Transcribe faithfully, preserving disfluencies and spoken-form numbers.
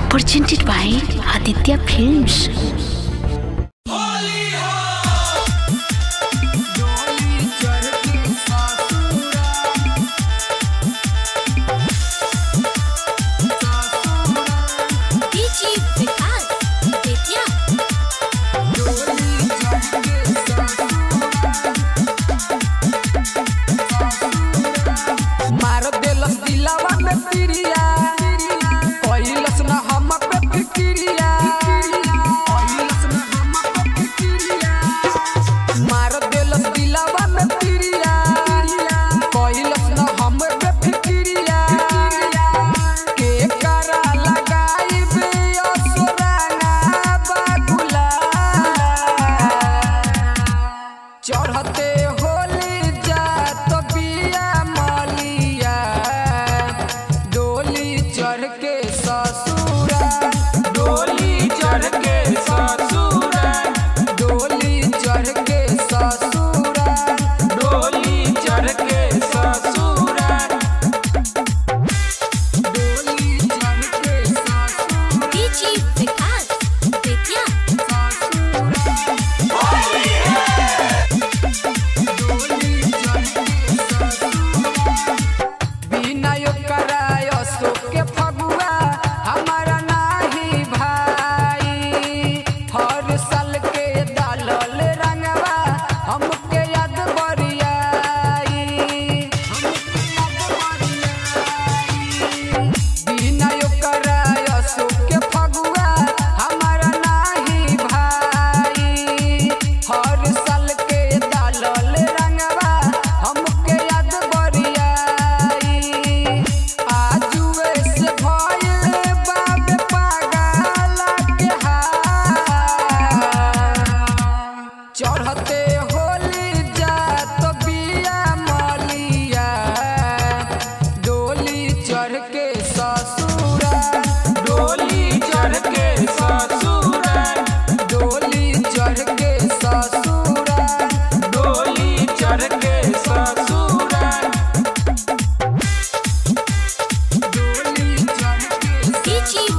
presented by Aditya Films. चढ़ते होली जा तो बिया मलिया डोली चढ़ के ससुरा डोली चढ़ के ससुरा डोली चढ़ के ससुरा डोली चढ़ के ससुरा डोली चढ़ के ससुरा डीजे विकास बेतिया चढ़ते होली जा तो बिया मलिया डोली चढ़ के ससुरा डोली चढ़ के ससुरा डोली चढ़ के ससुरा डोली चढ़ के ससुरा डोली चढ़ के डीजे